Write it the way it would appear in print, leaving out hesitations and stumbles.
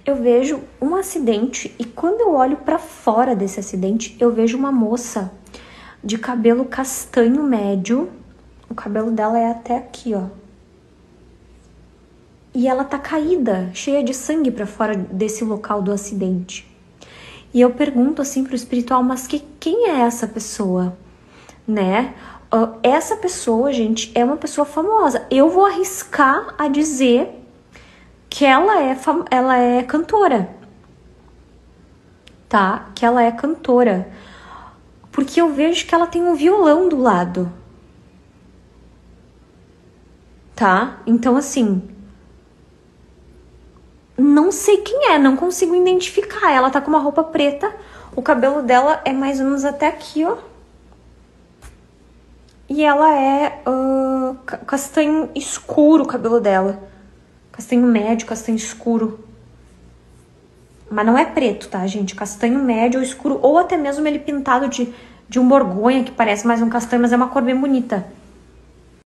eu vejo um acidente e quando eu olho pra fora desse acidente, eu vejo uma moça de cabelo castanho médio. O cabelo dela é até aqui, ó. E ela tá caída, cheia de sangue pra fora desse local do acidente. E eu pergunto assim pro espiritual, mas quem é essa pessoa, né? Essa pessoa, gente, é uma pessoa famosa. Eu vou arriscar a dizer que ela é cantora, tá? Que ela é cantora. Porque eu vejo que ela tem um violão do lado, tá? Então, assim, não sei quem é, não consigo identificar. Ela tá com uma roupa preta, o cabelo dela é mais ou menos até aqui, ó. E ela é castanho escuro o cabelo dela. Castanho médio, castanho escuro. Mas não é preto, tá, gente? Castanho médio ou escuro, ou até mesmo ele pintado de um borgonha, que parece mais um castanho, mas é uma cor bem bonita.